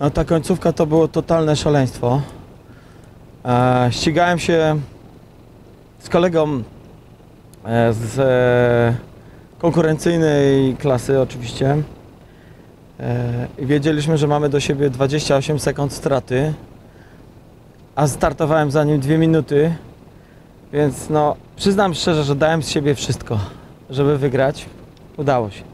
No ta końcówka to było totalne szaleństwo. Ścigałem się z kolegą z konkurencyjnej klasy oczywiście. I wiedzieliśmy, że mamy do siebie 28 sekund straty, a startowałem za nim 2 minuty, więc no przyznam szczerze, że dałem z siebie wszystko, żeby wygrać. Udało się.